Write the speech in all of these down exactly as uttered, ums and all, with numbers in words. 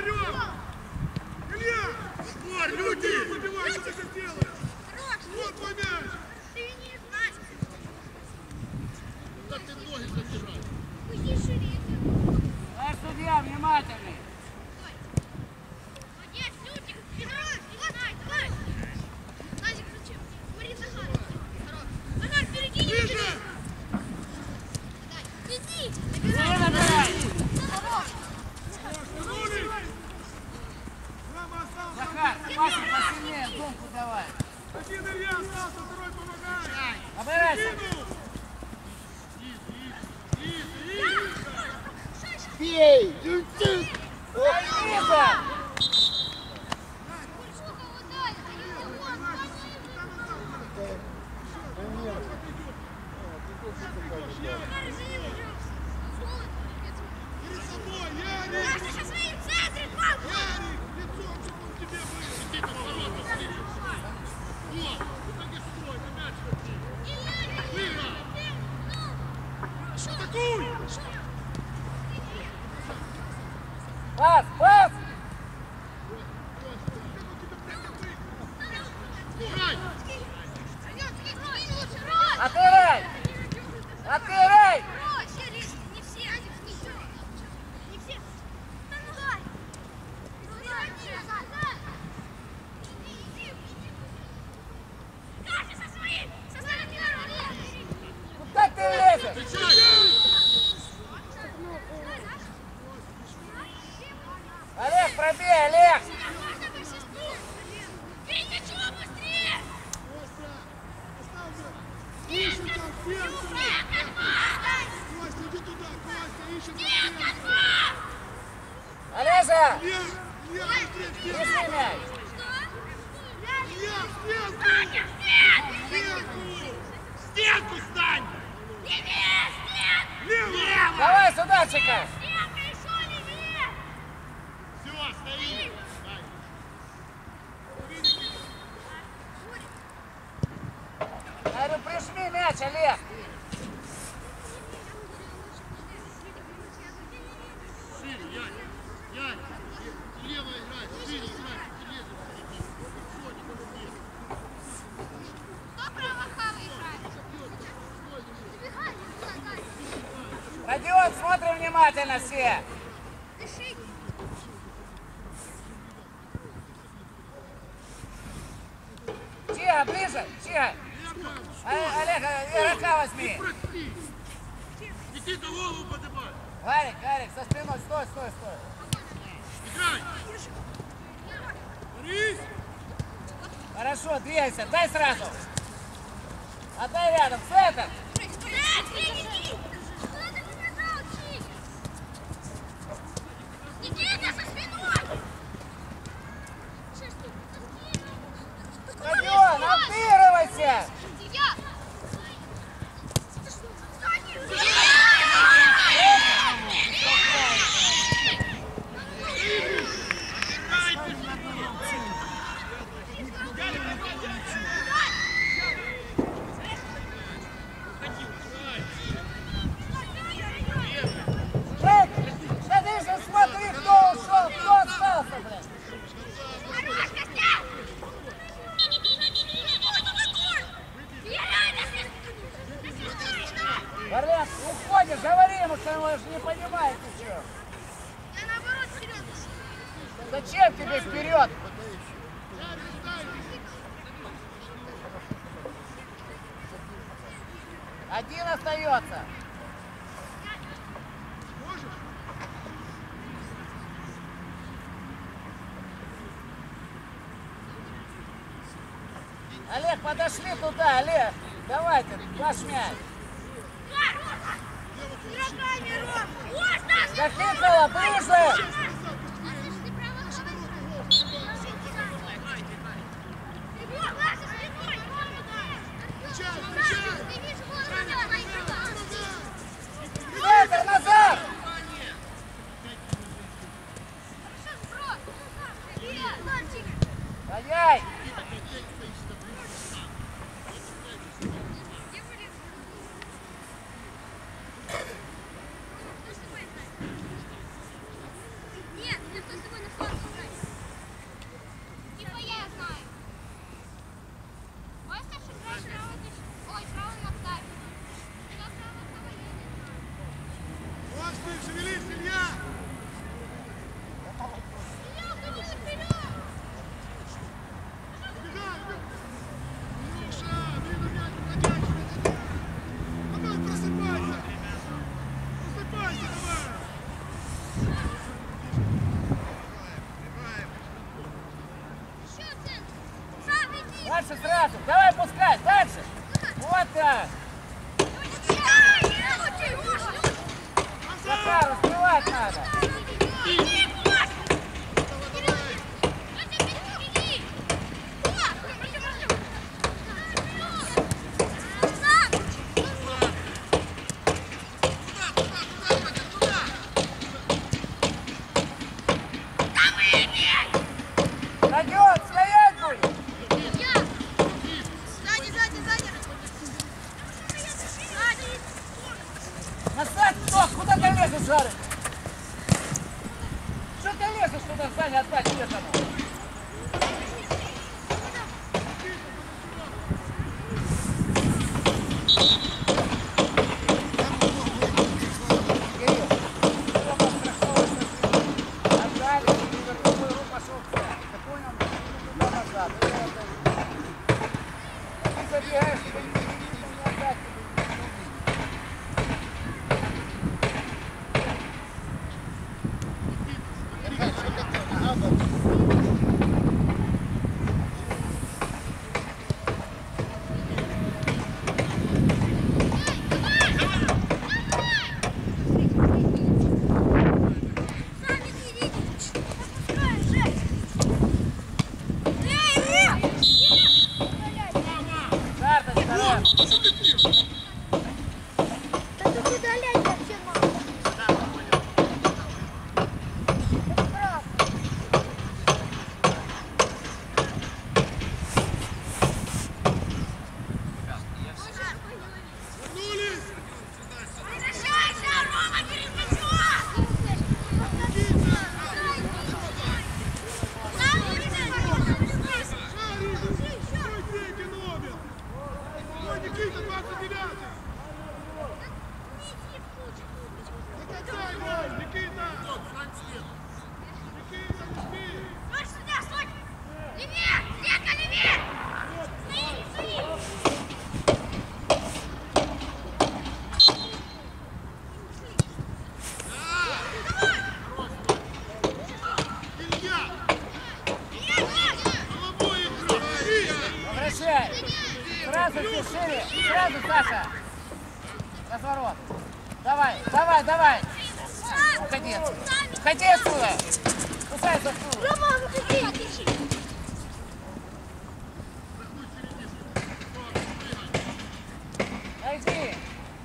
вперед! Илья! Егор, люди! Забивай, что ты сделаешь? Вот твой мяч! Ты не знаешь! Куда ты ноги задираешь? Уйди шире! Наш судья, внимательный! Молодец, Лютик! Давай, давай! Назик, зачем? Смотри, Захар! Захар, перекинь! Ближе! Иди! Не набирай! Захар, пасу посильнее, гонку давай! Один Илья остался, второй помогай! Набирайся! Бей! Ой, Лиза! Перед собой, Ярик! Со своим центром, папа! Ярик, лицом, чтобы он тебе был! Иди там, ворота, смотри! Вот, в итоге стой, на мяч смотри! Выра! Атакуй! Пас, пас! Играй! Отыграй! Отыграй! Не все, не все. Не все. Давай. Даша, со своим! Со своим первым! Куда ты лезешь? Встречай! Олег, пробей, Олег! Можно по шесту! Перед мячом быстрее! Ищем там перца! Нет, отпустай! Костя, иди туда, Костя, ищем Нет, там перца! отпустай! Олежа! Илья, Илья, быстрее, вперед! Пришли мяч! Илья, в стенку! Саня, нет! В стенку! В стенку стань! Левее, нет! Лево! Давай сюда, Чика! Стенка еще левее! Все, стоит! Я говорю, прижми мяч, Олег! Шире, Ярик! Ярик! Лево играй, шире играй! Ты лезешь впереди! Все, никого нет! Кто правоха играет? Родион, смотрим внимательно все! Дыши! Тихо, ближе! Тихо! А- Олег, игрока возьми! Прости! Никита, голову поднимай! Гарик, Гарик, со спиной, стой, стой, стой! Играй! Борис! Хорошо, двигайся, дай сразу! Отдай рядом, центр! Никита, со спиной! Родион, отыгрывайся! Я! Эй, да ты же смотри, кто ушел, кто остался, блядь! Хорош, Костя! Варлен, уходишь, говори ему, что он же не понимает ничего. Я наоборот вперед. Зачем тебе вперед? Один остается. Олег, подошли туда, Олег. Давайте, ваш мяч. Игроками, Ром! Можно! Захикала, ближе! Центр, назад! Ай-яй! Дальше сразу. Давай пускай. Дальше. Вот так. Захар, раскрывать надо. Пойдет, стоять будет. Сзади, сзади, сзади. Сзади. Насадь, кто? Куда ты лезешь, Жарик? Что ты лезешь туда, Саня, отдать этому? Кирилл, кто вас страховывает? Отдали, и в другую руку пошел в цель. Ты понял? Туда назад. Ты забегаешь, ты не видишь, не отдать. Сразу все шире, сразу, Саша. Разворот. Давай, давай, давай. Уходи. Уходи отсюда. Кусай за стул. Рома, выходи. Найди.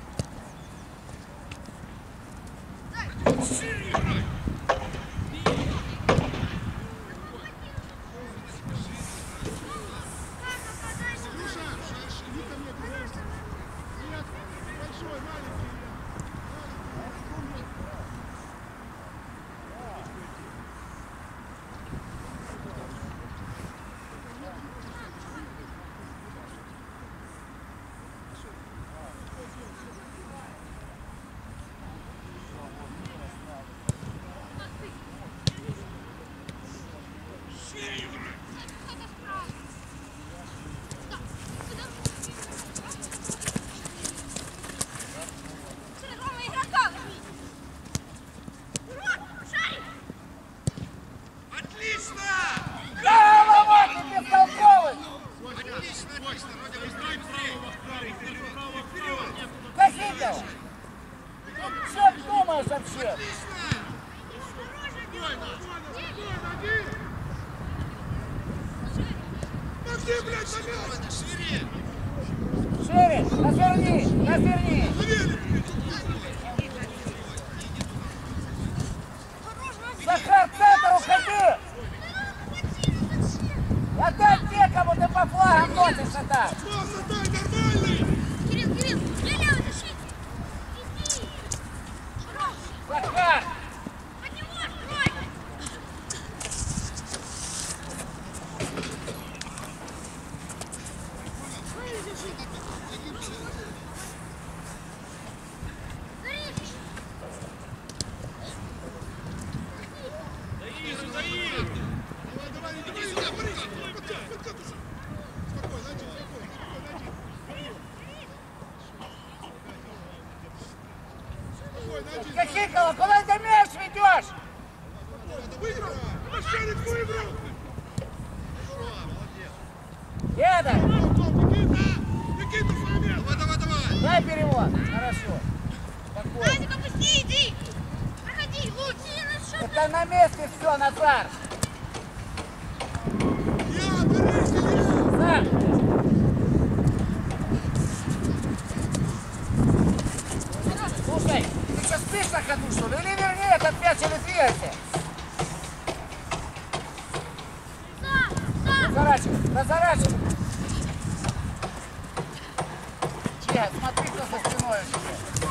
Вообще. Шире, разверни, разверни. Захар, центр, уходи. Отдай те, кому ты по флагам носишься так. Кирилл, Кирилл, левый защитник. Захар. От него открой. Кахикова, куда ты мяч ведешь? Выиграл! Машарик выиграл! Молодец! Еда! Никита! Никита, Саня! Давай, давай, давай! Дай перевод. Хорошо. Спокойно. Назик, опусти, иди! Проходи, лучше! Это на месте все, Назар. Я, берись, Илья! Назар. Слушай, ты что, спишь на ходу, что ли? Или верни этот мяч, или двигайся. Разворачивай, разворачивай. Че, смотри, кто за спиной у тебя.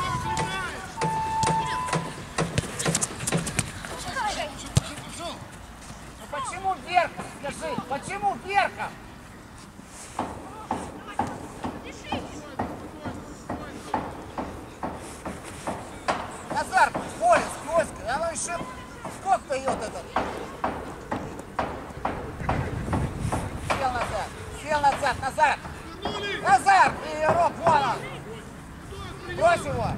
Ну почему вверхом? Скажи, почему вверхом? Назар, поле, скользко, оно еще сколько дает этот. Сел назад, сел назад, назад. Назар, и Роб, вон он. Брось его.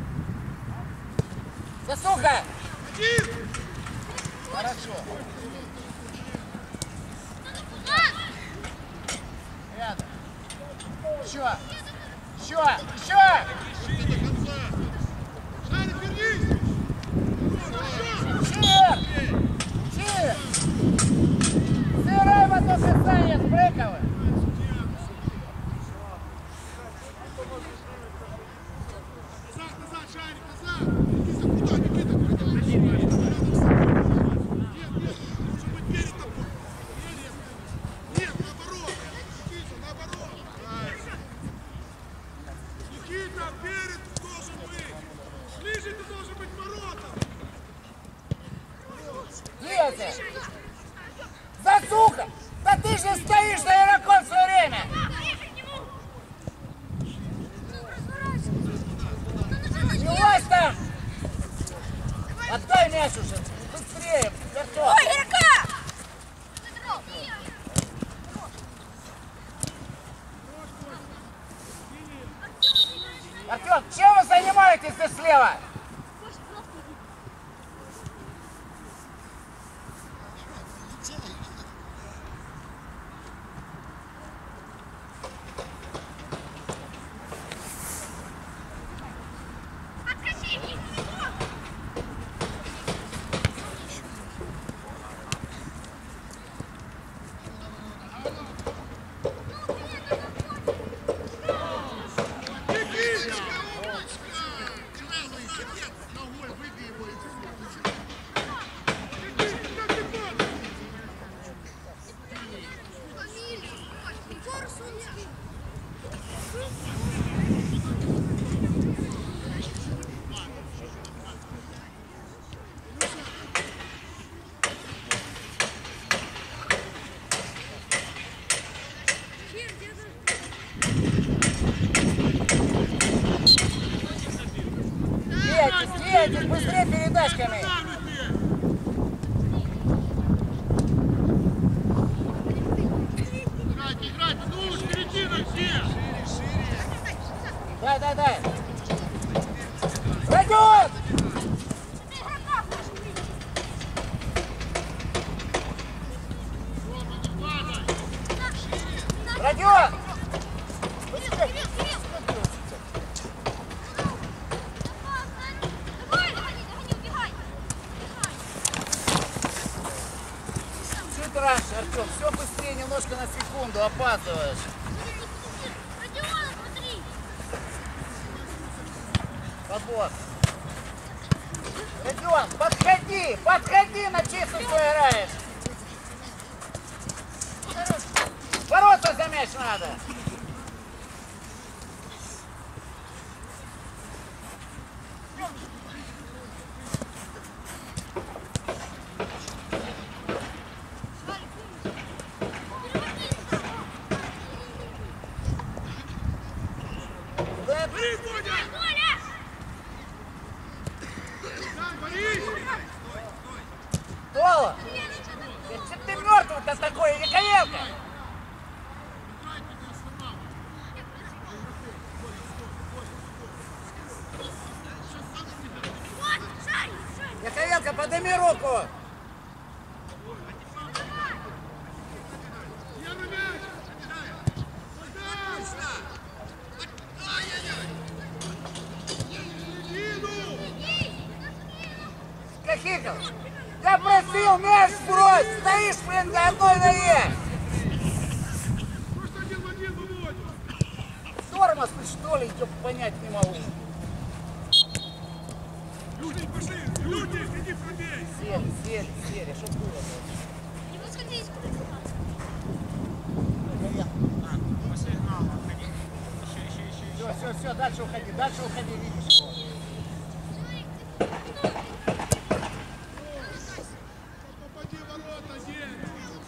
Засука. Хорошо. Рядом. Еще. Еще. Еще. Ищи до конца! Саня, вернись! Чир. Чир. Сырай в одно касание, спрыгивай. Назад, назад, Шарик, назад! Никита, куда, Никита? Нет, нет, должен быть перед тобой! Нет, нет, наоборот! Никита, наоборот! Никита, перед должен быть! Ближе ты должен быть к воротам! Двигайся. Засука. Да ты же стоишь за игроком все время. Не лазь там. Отдай мяч уже. Быстрее. Артем. Ой, игрока! Артем, чем вы занимаетесь ты слева? Ногой выбей его и Двигайтесь, быстрее передачками. Играйте, играйте, ну уж впереди на все! Дай, дай, дай. Родион! Родион! Чуть раньше, Артем, все быстрее, немножко на секунду, опаздываешь. Подбор. Родион, подходи, подходи, на чистую играешь. Ворота за мяч надо. Борис, Бодя! Борис! Тола! Ты мертвый-то такой, или Ковелка? Яковенко, подними руку! Первый мяч! Кикл, я просил мяч брось! Стоишь, блин, на одной ноге! Просто один в один выводит. Тормоз, что ли, я понять не могу. Люди, пошли! Люди, иди пробей! Сели, сели, сели, что было? Не подходи. Все, все, все, дальше уходи, дальше уходи, видишь его. Попади в ворота, день!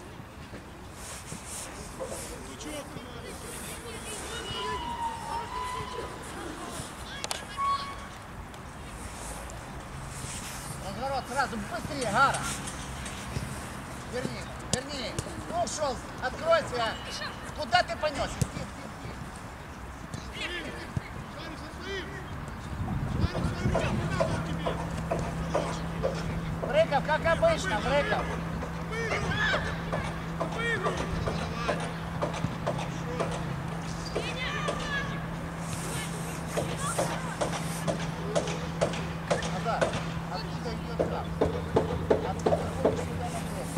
Сучок надо! Разворот сразу, быстрее, Гара. Верни, верни. Ну, ушел, откройся. Куда ты понес? Иди, иди, иди. Шарик со своим! Шарик своим! Не надо он тебе! Хорош! Брыков, как обычно, Брыков. Выиграл! Выиграл! Назар, откуда идет трап? Откуда ходишь сюда на площадь?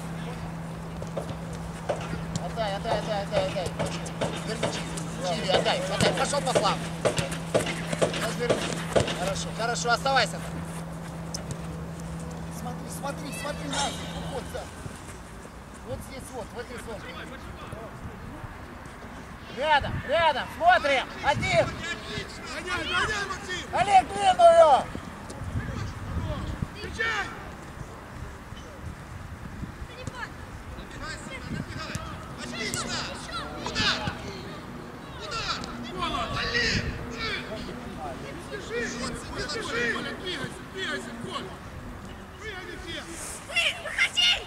Отдай, отдай, отдай, отдай, отдай. Верни Чиви, Чиви, отдай, отдай, пошел по флангу. Разверни. Хорошо, хорошо, оставайся там. Смотри, смотри, смотри, на вот, да. Вот здесь вот, вот здесь вот. Рядом, рядом, смотрим, один. Гоняй, гоняй, Максим! Олег, двинул ее. Встречай! Отлично! Удар! Удар! Кола! Вали! Не спеши! Не спеши! Коля, двигайся, двигайся, Коля! Выгоните! Выходи!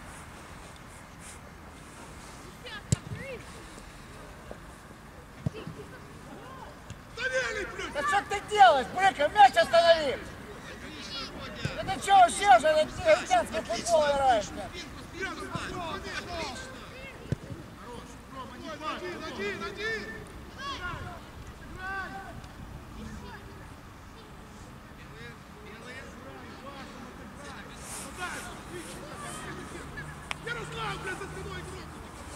Савелий, плюс! Да что ты делаешь, Брыков, мяч останови. Это что вообще же, это негритянский футбол играешь? Один, один, один! Ярослав, блядь, за спиной игрок!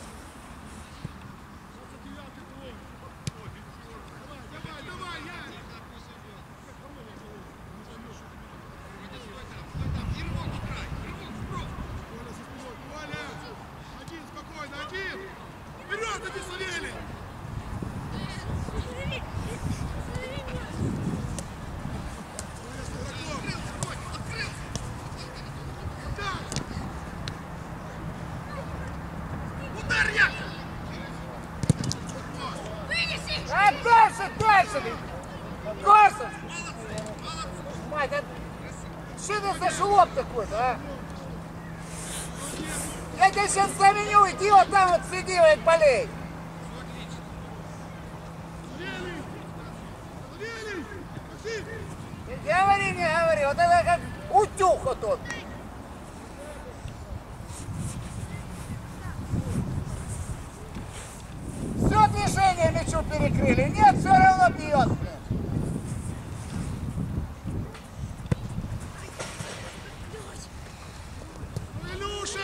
Давай, давай, Ярик! Коля со спиной, Коля! Один, спокойно, один! Вперед, иди, Савелий! Удар, Як! Вынеси! А дальше, дальше! Корсов! Мать, это... Что это за шелоп такой-то, а? Я тебя сейчас заменю, иди вот там вот сиди, вот болей. Савелий! Савелий! Максим! Не говори, не говори, вот это как утюг вот тот. Все движение мячу перекрыли, нет, все равно бьет, блин. Илюша!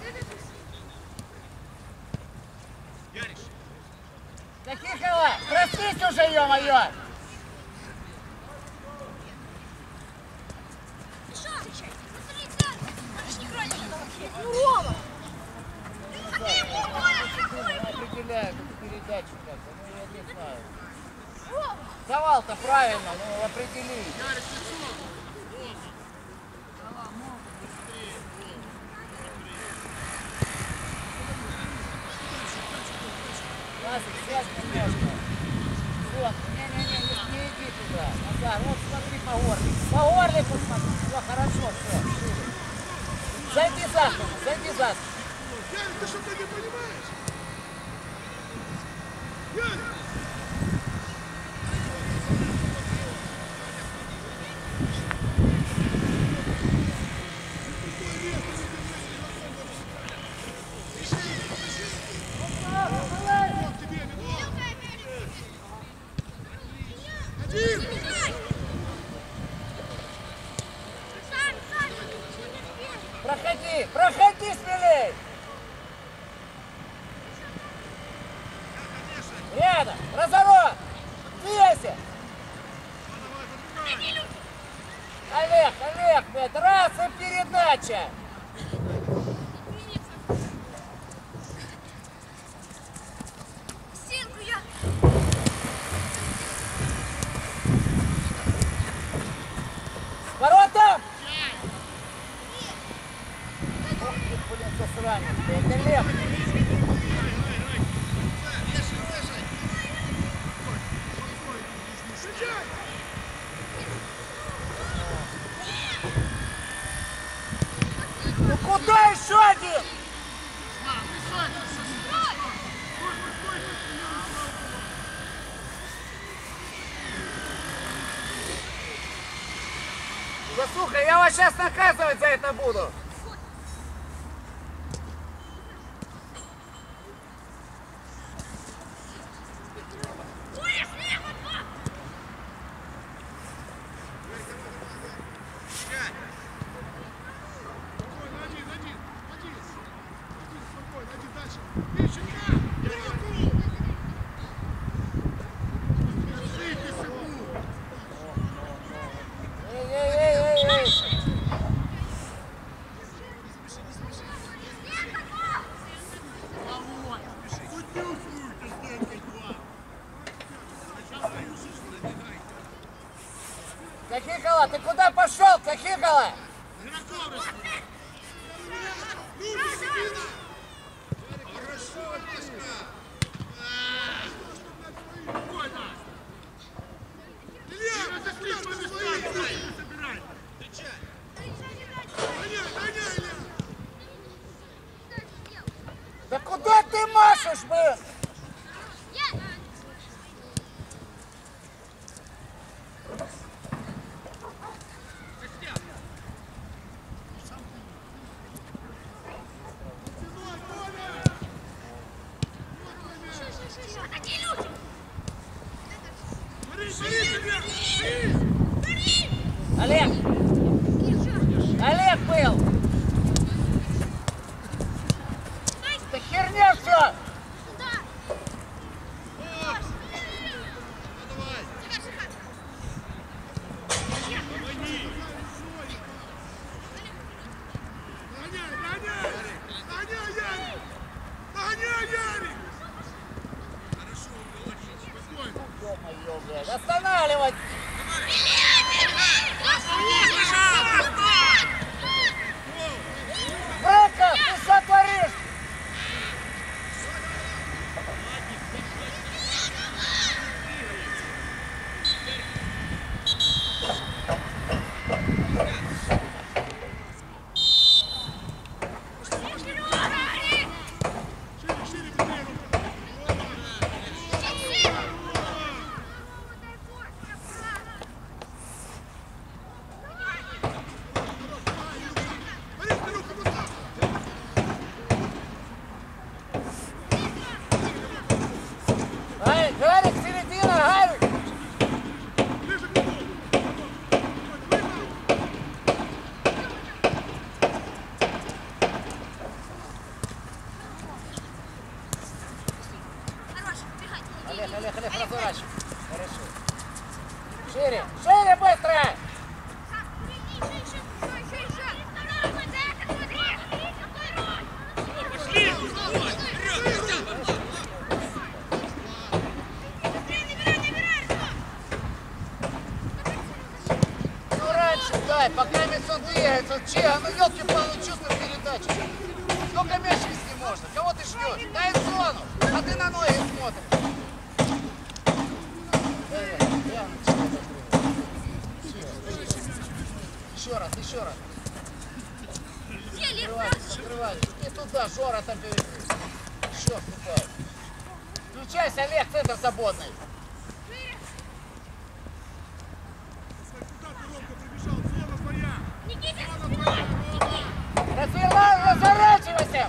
Да Тихого, простите уже, ё-моё. А ты ему, Коля, какой? Определяю эту передачу как-то, ну я не знаю. Давал-то правильно, ну определи. Лазик, сядь немножко. Вот, не-не-не, не, не иди туда. Назар, вот смотри по горле. По горле посмотри. Все, хорошо, все. Зайди за спину, зайди за спину. Ярик, ты что-то не понимаешь? Ярик! Вот тебе, Медведев! Один! Сань, Сань! Проходи смелей! Рядом! Разворот! Двигайся! Олег, Олег, блядь, раз и передача! Стенку я. Воротом! Ох ты, блин, засранец, блядь, Олег! Ну куда еще один? Да слушай, я вас сейчас наказывать за это буду. Кахикала, ты куда пошел, Кахикала? Да куда ты машешь, блин? Олег! Олег был! Да херня все! Останавливать! Брака, ты что творишь? Ай, Гарик, середина, Гарик! Олег, Олег, Олег, разворачивай. Хорошо. Шире, шире, быстро! Ну раньше дай, пока мяч он двигается. Че, а ну елки-палы, чувствуешь передачу. Сколько мяч вести можно? Кого ты ждешь? Дай зону, а ты на ноги смотришь. Еще раз, еще раз. Открывайся, открывайся. И туда, Жора там перед. Еще вступай. Включайся, Олег, центр свободный. Развивай, разворачивайся!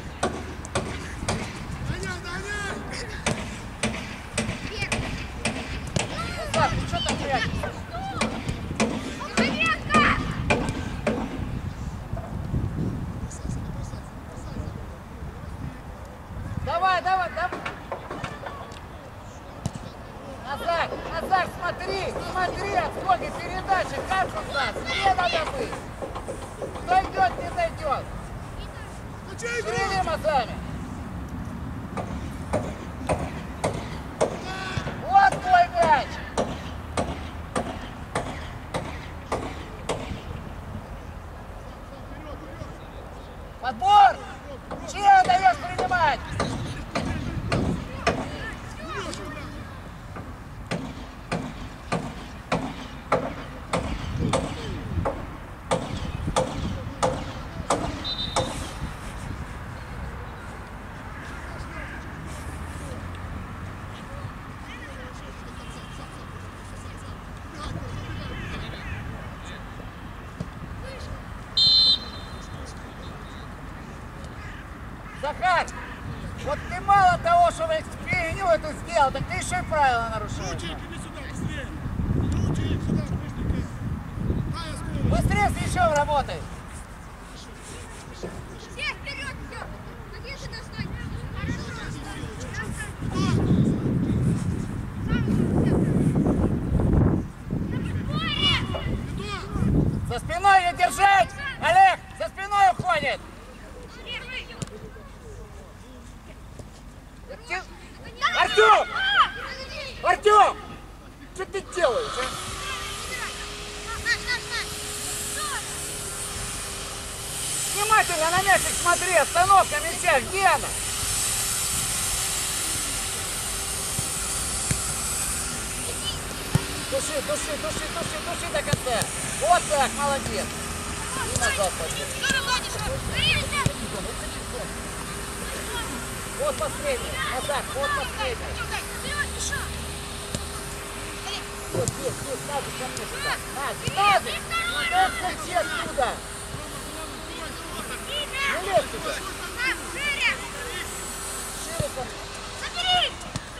Назар, ты что там прячешься? Смотри, смотри, отскоки, передачи, как у нас, где надо быть? Дойдет, не дойдет. Шевели мозгами. Вот твой мяч. Подбор. Чья даешь принимать? Захар, вот ты мало того, что фигню эту сделал, так ты еще и правила нарушаешь. Лучик, иди сюда, быстрее. Лучик, сюда, быстренько. Дай я скорость. Быстрее с мячом работай. Все вперед, все! Один же достой! За спиной ее держать! Олег, за спиной уходит! Артем! Артем! Что ты делаешь, а? Внимательно на мячик смотри, остановка мяча, где она? Души, души, души, души, души до конца. Вот так, молодец. И назад пойдем. Вот последний, назад, вот последний. Вот здесь, здесь, надо ко мне сюда. Надо, надо. Вот зайти отсюда. Не лезь сюда. Шире ко мне.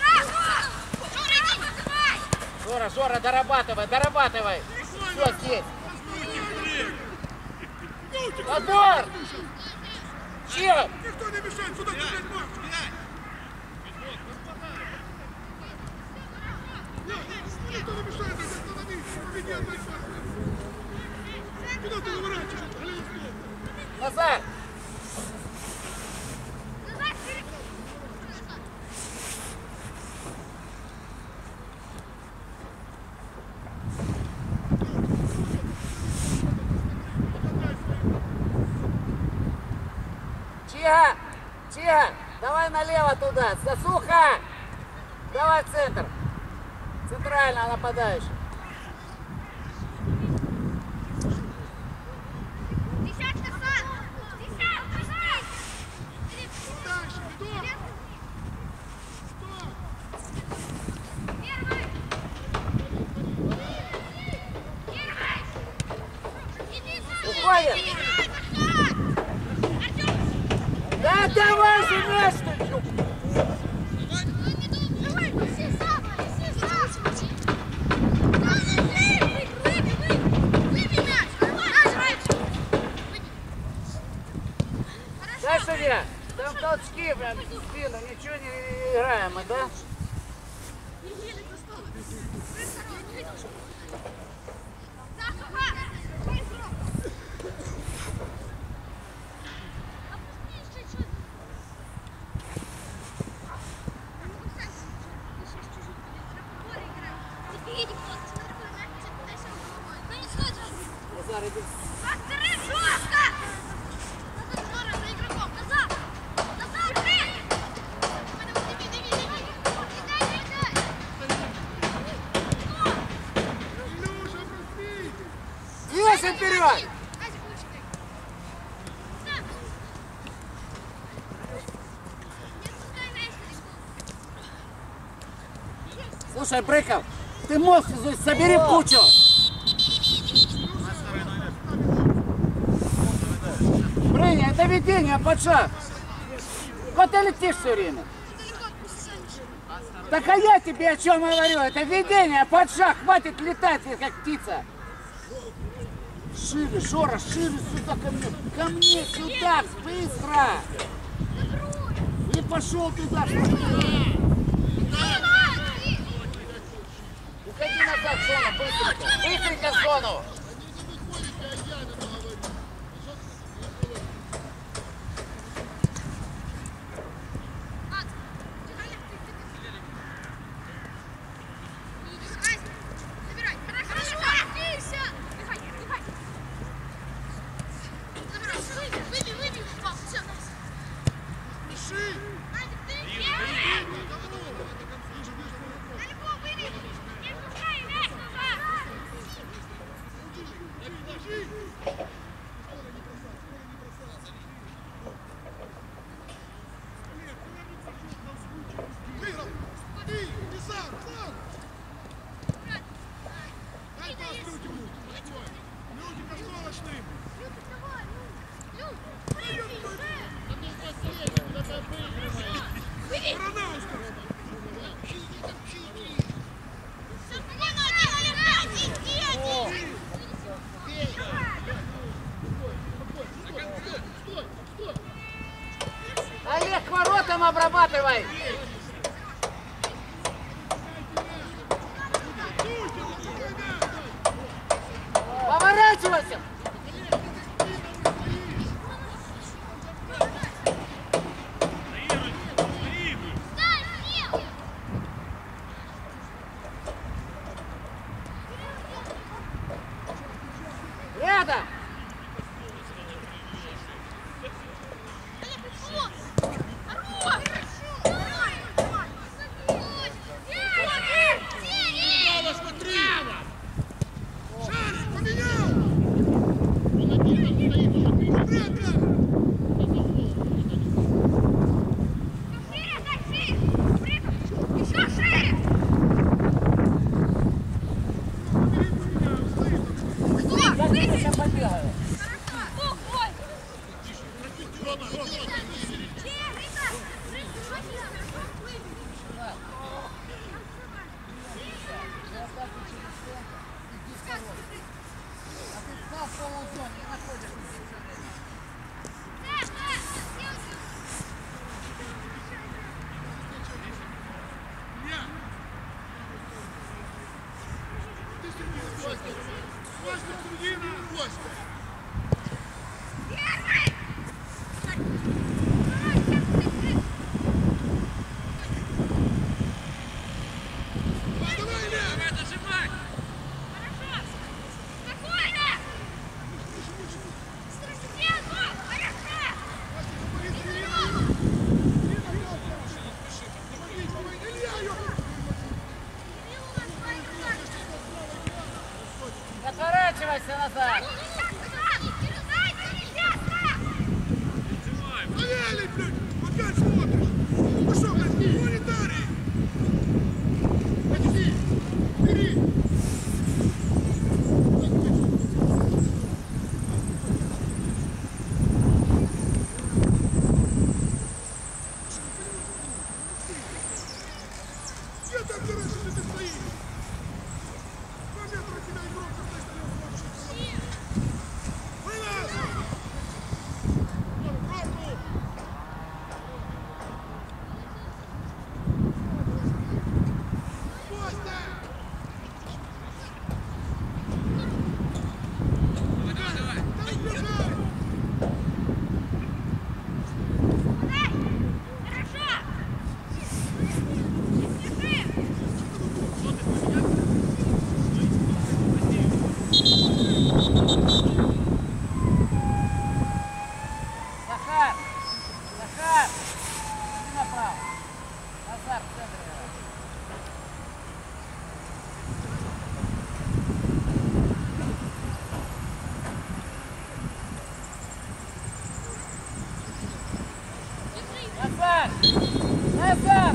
Жора, Жора, дорабатывай, дорабатывай. Все, здесь. Подбор! Чем? Никто не мешает, сюда держать марш. Никто не мешает, остановись. Победи, отдай марш. Куда ты выворачиваешь? Назад! Тихо! Тихо! Давай налево туда! Засуха! Давай в центр! Центрально нападающий! Уходим! Да давай же мяч ты! Да, судья? Там толчки прям в спину, ничего не играем мы, да? Назар, иди. Двигайся вперед! Слушай, Брыков, ты мозг собери в кучу! Брыня, это ведение под шаг. Вот ты летишь все время. Так а я тебе о чем говорю? Это ведение под шаг. Хватит летать, как птица. Шире, Жора, шире сюда ко мне. Ко мне сюда, быстро. И пошел туда. Уходи назад. в зону, быстренько. Быстренько в зону. Забирай. Хорошо. Дыхай, дыхай. Забирай. Выбей, выбей. Все. Пиши! Адик, ты первый. Далеко выбей. Не пускай мяч назад. Выиграл! Ты, не сам, сам! Дай пас Лютику! Лютика скорочным! Давай, ну. Выбей. Барановска! Олег, к воротам обрабатывай. Поворачивайся. Рядом. Право смотри! Шарик, поменял! Прятка! Еще шире! Я сейчас побегаю. Ой! Рома, Рома! Ты сильнее, Костя! Костя, середина! Костя! Давай, Лев! Отворачивайся назад. Савелий, блядь! Опять смотришь! Ну что, блядь, гуманитарий! Отиди! Бери! Где так дурак, что ты стоишь? Два метра от тебя игрок, как ты стоял, вылазь! Пробку! Костя! Давай, давай! Дай бежать! Захар. Захар. Иди направо. Назар, в центре играй. Назар! Назар!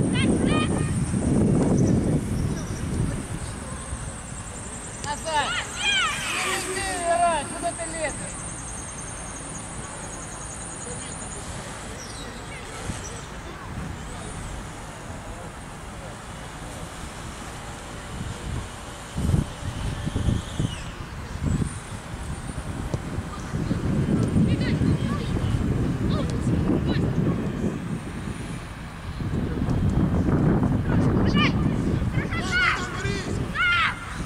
Назар! Иди, играй, куда ты лезешь? Борис!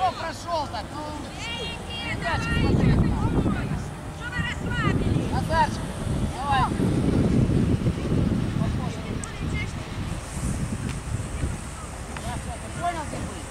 кто прошел так? Ну, передача смотреть надо. Назарчик, давай. Ты понял, где быть?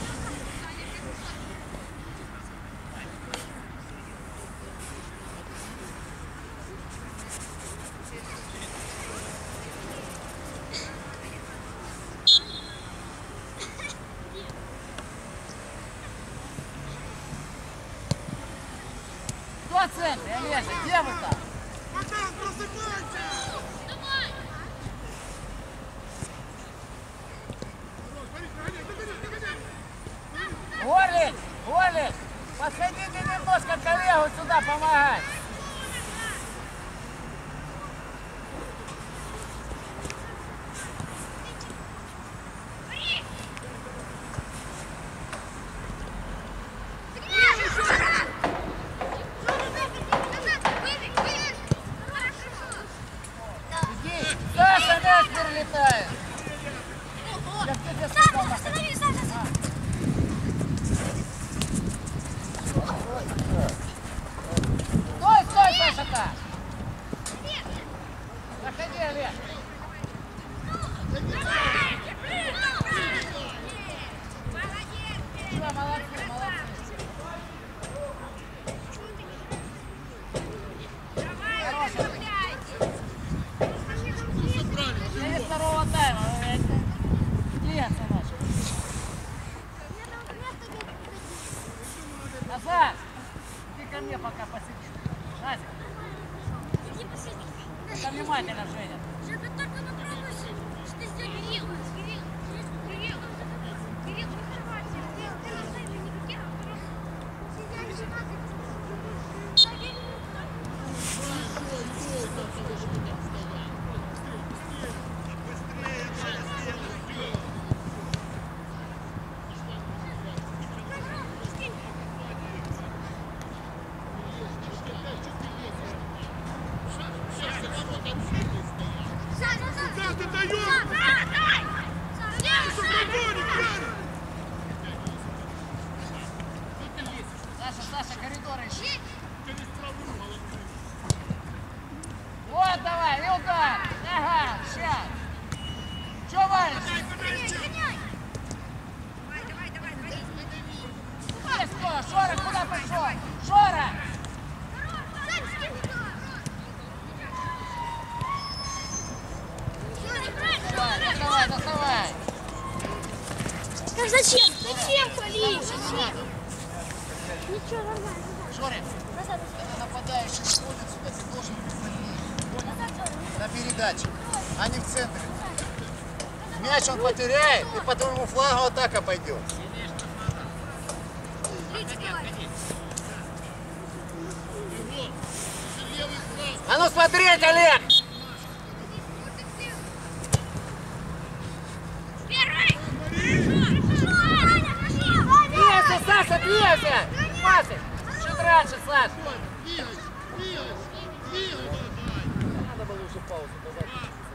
Кто в центре, Олеся? Где вы там? Богдан, просыпайся! Давай! Смотри, догоняй, догоняй, догоняй! Орлик, Орлик, подходите немножко коллегу сюда помогать. Иди, Саша, мяч перелетает. Я в тебе сказал, Останови, Саша! Стой, стой, Саша-то! Заходи, Олег. Все, молодцы, молодцы. Через второго тайма. Клиенты наши. Назад! Ты ко мне пока посиди. Назик, это внимательно, Женя. Жека, только попробуй, что сделать. Кирилл, Кирилл, Кирилл, Кирилл, не срывайся. Ты на центре не хотел, Куда ты даешь? Ты что, прогонишь, Яна? Саша, Саша, коридор ищи. Вот давай, и удар. Ага, сейчас. Че валишь? Есть кто? Шора, куда пошел? Шора! Давай, доставай, доставай. Да зачем? Зачем палить? Зачем? Ничего, нормально. Шорик, когда нападающий сходит сюда, ты должен быть на передаче, а не в центре. Мяч он потеряет, и по твоему флагу атака пойдет. А ну смотреть, Олег! Двигайся, Саша, двигайся! Пасы! Чуть раньше, Саша! Надо было уже паузу давать.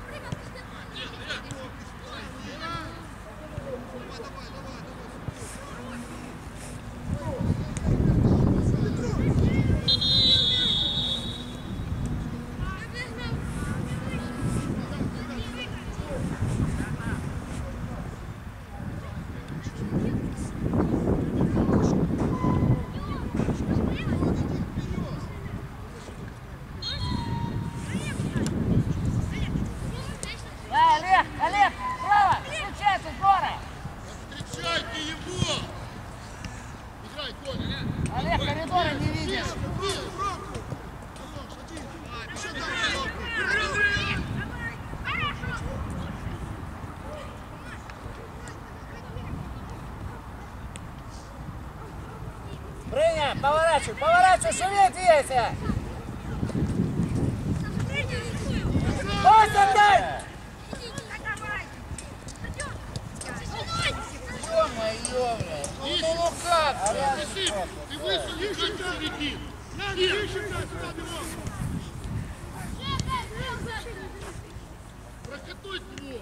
Да, Олег, Олег, право, случается, здорово! Встречайте его! Играй, Коля! Олег, коридора не видишь. Бреня, поворачивай, поворачивай, шумей, двигайся! Пас отдай! Ё-моё, блядь, ну, ну, ну как? Спасибо! Ты вышел, не играй в середину! Нет! Прокатуй ствол!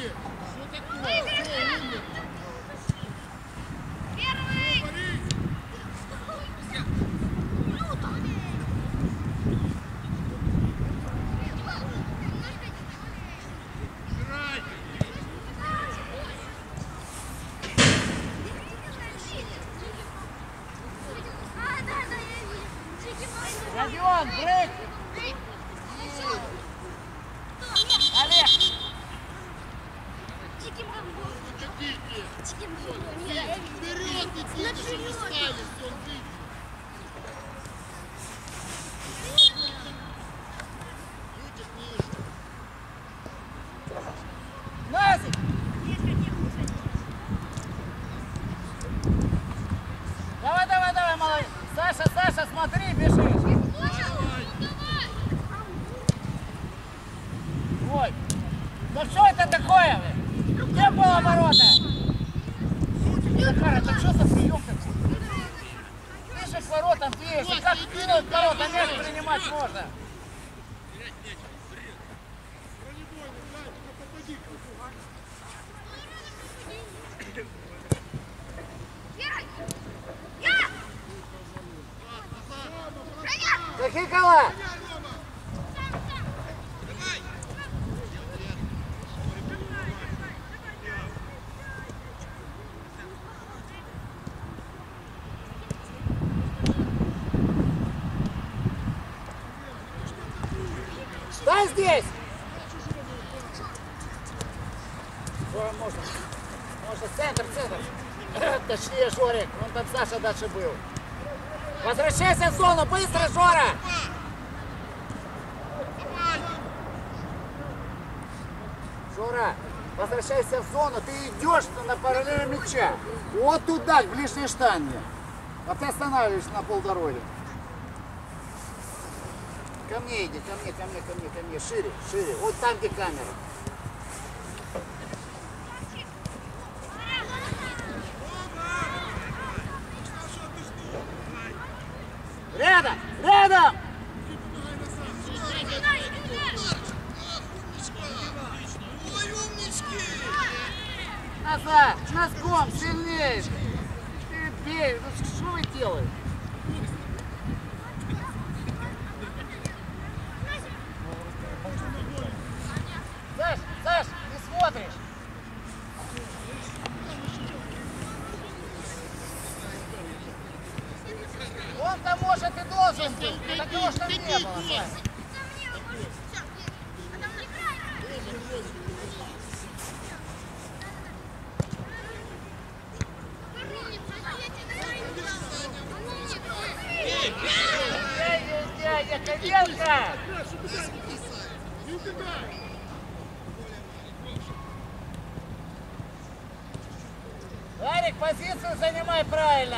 Что такое? Все, умер. Первый! Борис! Играй! А, да, да, я вижу. Чики, мой. Родион, брейк! Олег! Чики, бомбу. Хотите? Чики, бомбу. Нет. Вперед идите, чтобы не стали, все, он видит. Чуть ниже. Назик! Давай, давай, давай, молодец! Саша, Саша, смотри, бежишь! Ой! Ну что это такое? Вы? Где было ворота? Захар, это что за прием такой? Ты же к воротам двигаешься, как кинуть ворота, мяч принимать можно? Бронебойный, дай, только попади. Захикала! Стой здесь! О, можно, можно, центр, центр. Точнее, Жорик, вон там Саша дальше был. Возвращайся в зону, быстро, Жора! Жора, возвращайся в зону, ты идешь на параллель мяча. Вот туда, к ближней штанге. А ты останавливаешься на полдороги. Ко мне иди, ко мне, ко мне, ко мне, ко мне. Шире, шире. Вот там, где камера. Рядом! Рядом! Ой, умнички! Назад! Носком! Сильнее! Ты бей! Ну что вы делаете? Саш, Саш, ты смотришь? Он-то, может, и должен быть. Такого что не было, Саш. Дядя Ковенко! Не убегай! Арик, позицию занимай правильно!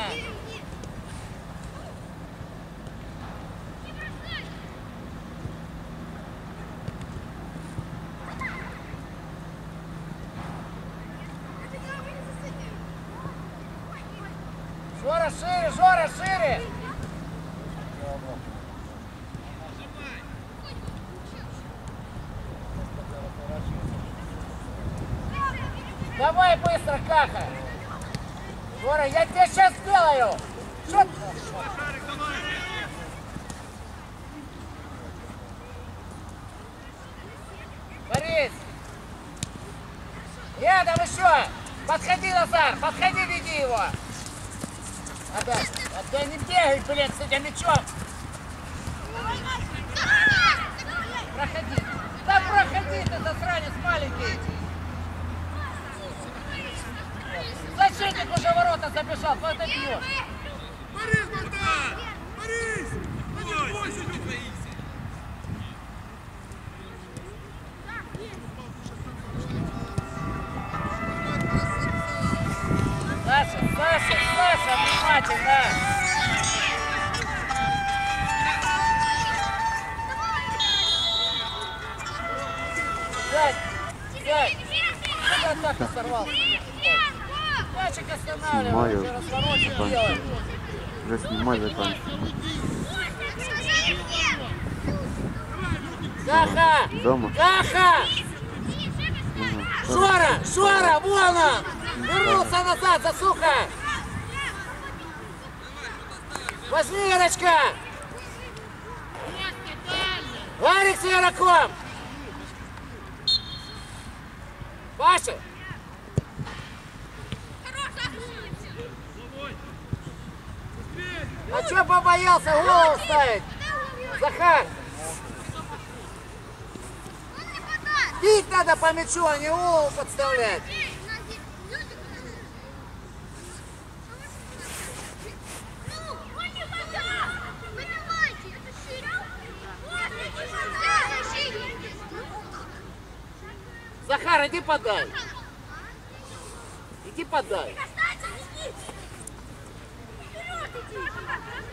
Жора, шире, Жора, шире! Давай быстро, Каха! Жора, я тебе сейчас сделаю! Что ты? Борис! Рядом еще! Подходи, Назар! Подходи, веди его! Опять! Опять не бегай, блин, с этим мячом! Проходи! Да проходи ты, засранец маленький! Защитник уже в ворота забежал, куда ты бьешь? Борис, Богдан! Борис! Да не бойся, не боись! Саша, Саша, Саша, внимательно! Сядь! Сядь! Что ты атаку сорвал? Мячик останавливай, Снимаю. уже разворочек делай! Уже снимай, заканчивай. Каха! Дома. Каха! Ага. Жора! Жора! Вон он! Вернулся назад, засуха! Возьми, Ирочка! Ларик с игроком! Паша! А чё побоялся голову ставить? Захар! Бить надо по мячу, а не голову подставлять. Захар, иди подай. Иди подай. Вперед иди!